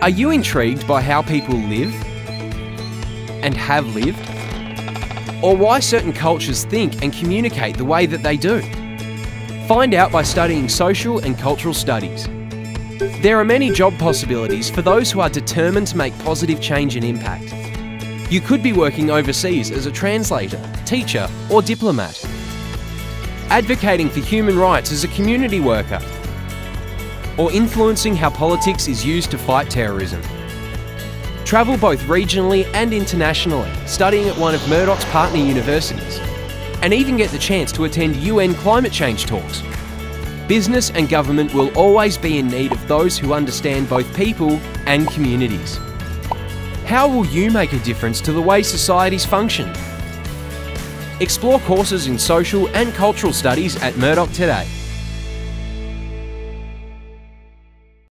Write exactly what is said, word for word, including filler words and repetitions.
Are you intrigued by how people live and have lived? Or why certain cultures think and communicate the way that they do? Find out by studying social and cultural studies. There are many job possibilities for those who are determined to make positive change and impact. You could be working overseas as a translator, teacher, or diplomat. Advocating for human rights as a community worker, or influencing how politics is used to fight terrorism. Travel both regionally and internationally, studying at one of Murdoch's partner universities, and even get the chance to attend U N climate change talks. Business and government will always be in need of those who understand both people and communities. How will you make a difference to the way societies function? Explore courses in social and cultural studies at Murdoch today.